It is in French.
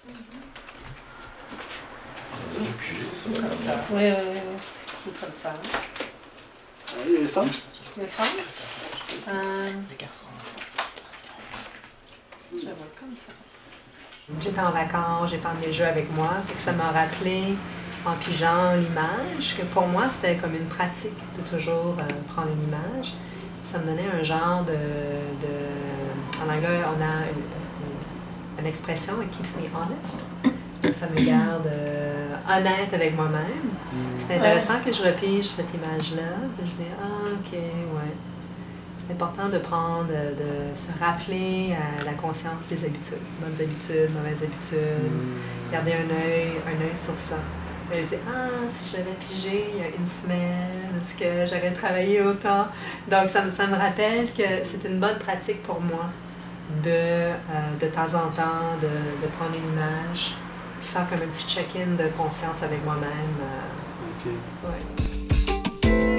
Comme ça. Oui. Ou comme ça. Et le sens? Le sens? Je vois comme ça. J'étais en vacances, j'ai pas emmené le jeu avec moi, fait que ça m'a rappelé en pigeant l'image, que pour moi c'était comme une pratique de toujours prendre une image. Ça me donnait un genre en anglais, on a une expression, it keeps me honest. Donc, ça me garde honnête avec moi-même. C'est intéressant que je repige cette image-là. Je dis, ok, ouais. C'est important de se rappeler à la conscience des habitudes. Bonnes habitudes, mauvaises habitudes. Garder un œil sur ça. Je dis, si je l'avais pigé il y a une semaine, est-ce que j'aurais travaillé autant? Donc, ça me rappelle que c'est une bonne pratique pour moi de temps en temps, de prendre une image, puis faire comme un petit check-in de conscience avec moi-même. OK. Ouais.